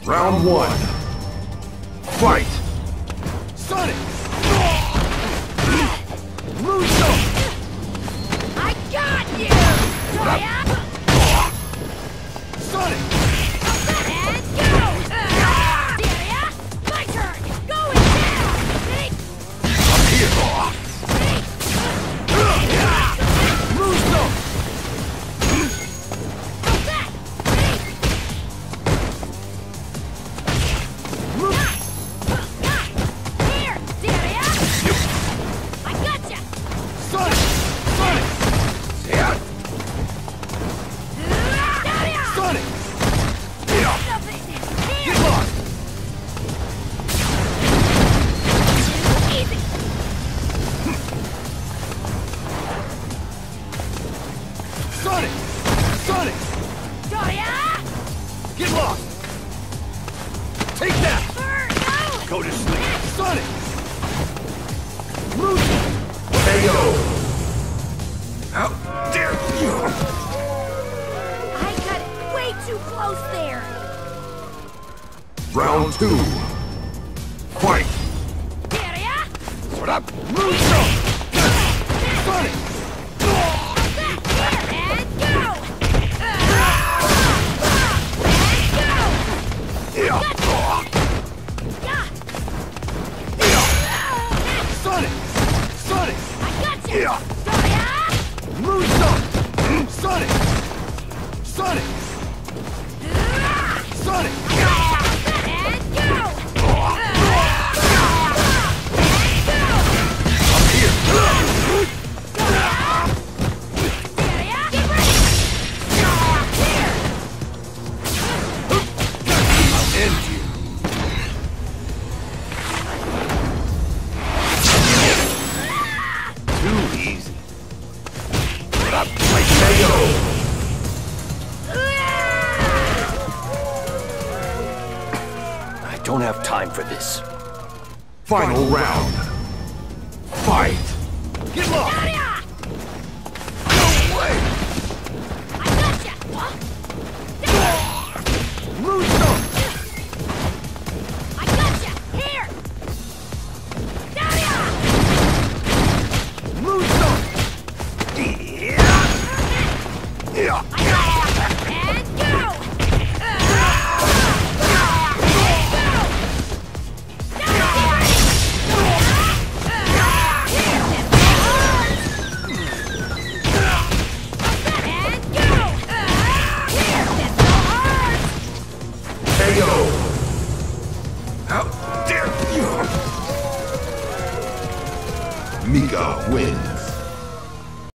Round one. Fight! Sonic! Muso! I got you! Toya! Sonic! And go! Delia! My turn! Going down! Up here! Muso! Here, Delia! I gotcha! Sonic! Sonic! Yeah. Delia! Sonic! Nothing! Get Here! lost! Easy! Sonic! Sonic! Toya! Get lost! Take that! No! Go to sleep! Sonic! Muso! KO! How dare you! I got way too close there! Round two. Fight! Delia! What up? Muso! Sonic! And go! Yeah. Sonic! Sonic! I gotcha! Yeah. Toya! Muso! Sonic! Sonic! Sonic! And go! Up here! Delia! Get ready! Here! I'll end you. Too easy. What up? My KO! I don't have time for this. Final round. Fight! Get lost! Delia! No way! I gotcha! Muso! I gotcha! Here! Delia! Muso! Yeah. And go! KO! How dare you! Mika wins.